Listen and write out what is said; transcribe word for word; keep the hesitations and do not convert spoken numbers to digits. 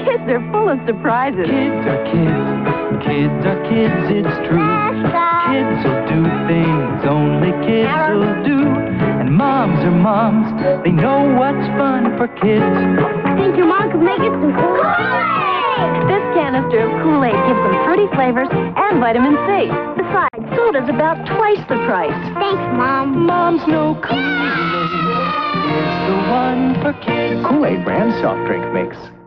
Kids are full of surprises. Kids are kids. Kids are kids, it's true. Kids will do things only kids will do. And moms are moms. They know what's fun for kids. Think your mom could make us some Kool-Aid? This canister of Kool-Aid gives them fruity flavors and vitamin C. Besides, soda's about twice the price. Thanks, Mom. Moms know Kool-Aid is the one for kids. Kool-Aid brand soft drink mix.